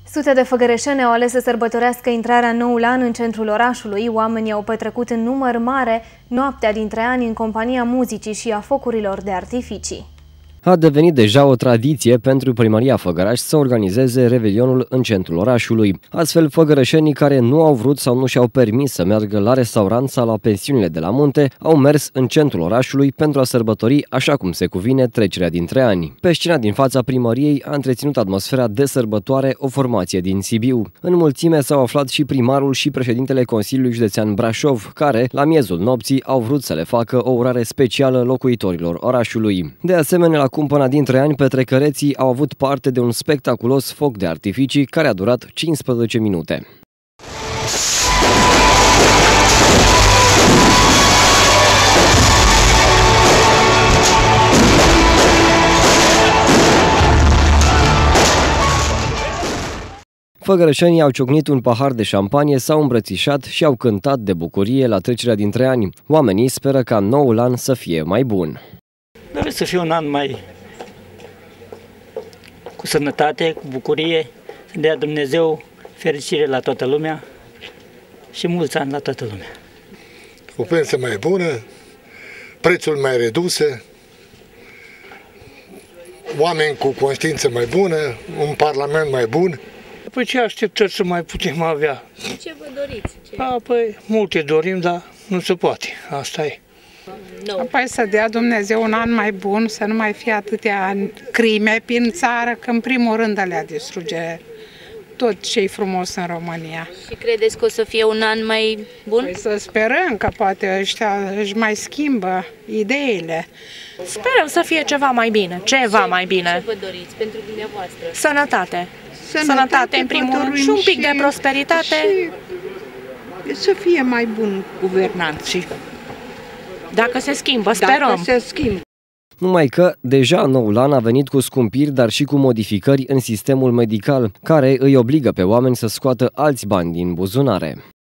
Sute de făgărășeni au ales să sărbătorească intrarea noul an în centrul orașului. Oamenii au petrecut în număr mare noaptea dintre ani în compania muzicii și a focurilor de artificii. A devenit deja o tradiție pentru Primăria Făgăraș să organizeze revelionul în centrul orașului. Astfel, făgărășenii care nu au vrut sau nu și-au permis să meargă la restaurant sau la pensiunile de la munte au mers în centrul orașului pentru a sărbători așa cum se cuvine trecerea dintre ani. Pe scena din fața primăriei a întreținut atmosfera de sărbătoare o formație din Sibiu. În mulțime s-au aflat și primarul și președintele Consiliului Județean Brașov, care, la miezul nopții, au vrut să le facă o urare specială locuitorilor orașului. De asemenea, la cumpăna dintre ani, petrecăreții au avut parte de un spectaculos foc de artificii care a durat 15 minute. Făgărășenii au ciocnit un pahar de șampanie, s-au îmbrățișat și au cântat de bucurie la trecerea dintre ani. Oamenii speră ca noul an să fie mai bun. Doresc să fie un an mai cu sănătate, cu bucurie, să dea Dumnezeu fericire la toată lumea și mulți ani la toată lumea. O pensie mai bună, prețuri mai reduse, oameni cu conștiință mai bună, un parlament mai bun. Păi ce așteptări să mai putem avea? Ce vă doriți? Păi multe dorim, dar nu se poate. Asta e. Păi să dea Dumnezeu un an mai bun, să nu mai fie atâtea crime prin țară, că în primul rând alea distruge tot ce e frumos în România. Și credeți că o să fie un an mai bun? Păi să sperăm că poate ăștia își mai schimbă ideile. Sperăm să fie ceva mai bine, ceva mai bine. Ce vă doriți pentru dumneavoastră? Sănătate. Sănătate în primul rând și un pic de prosperitate. Și să fie mai bun guvernanții. Dacă se schimbă, sperăm. Dacă se schimbă. Numai că deja noul an a venit cu scumpiri, dar și cu modificări în sistemul medical, care îi obligă pe oameni să scoată alți bani din buzunare.